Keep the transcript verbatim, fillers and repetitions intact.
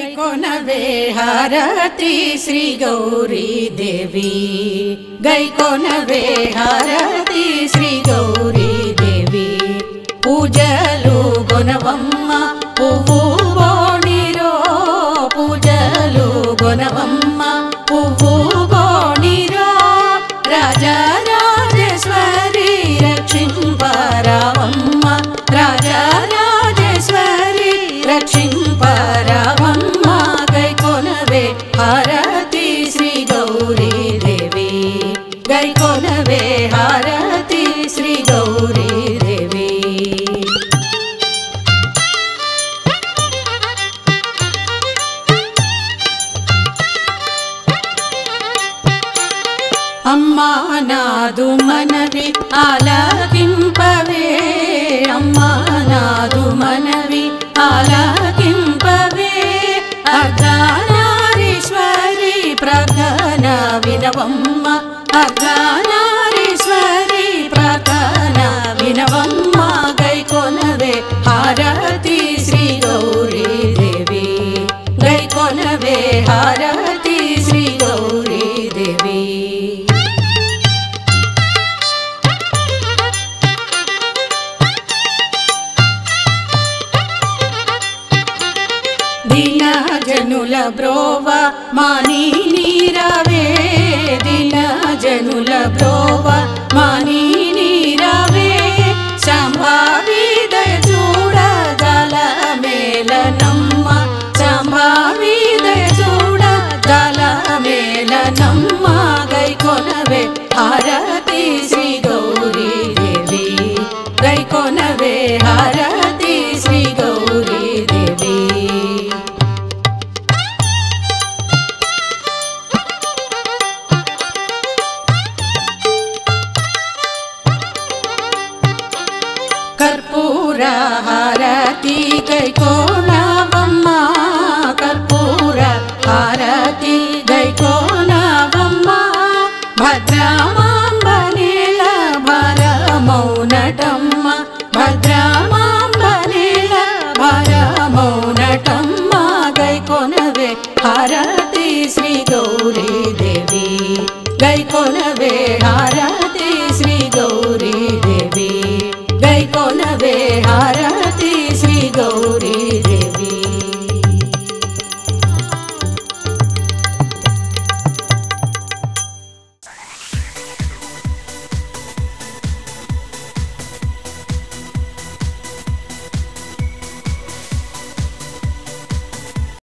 गैकोनवे हारती श्री गौरी देवी गैकोनवे हारती श्री गौरी देवी पूजलु गोनवम्म पुव्वु बोणिरो पूजलु गोनवम्म पुव्वु बोणिरो राजा राजेश्वरी रक्षिंपरावम्म राजा राजेश्वरी रक्षिंपरावम्म गैकोनवे हारती श्री गौरी देवी गैकोनवे हारती श्री गौरी देवी अम्मा नादु मनवि आलकिंपवे अम्मा नादु मनवि आलकिंपवे अर्धनारीश्वरी प्रार्थना विनवम्म अर्धनारीश्वरी प्रार्थना विनवम्म गैकोनवे हारती श्री गौरी देवी गैकोनवे हारती श्री गौरी देवी दीन जनुल ब्रोवा मानी नीरवे दीन जनुल ब्रोवा मानी नीरवे संभावी दय चूड़ जल मेलनम्म संभावी दय चूड़ जल मेलनम्म गैकोनवे हारती श्री गौरी देवी गैकोनवे हारती श्री गौरी देवी कर्पूर हारती गैकोनवम्म कर्पूर हारती गैकोनवम्म भद्रमांबनेल भरमौनटम्म भद्रमांबनेल भरमौनटम्म गैकोनवे हारती श्री गौरी देवी गैकोनवे हारती श्री गौरी देवी गैकोनवे हारती